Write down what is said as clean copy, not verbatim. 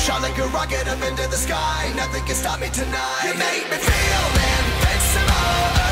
Shot like a rocket up into the sky. Nothing can stop me tonight. You make me feel invincible.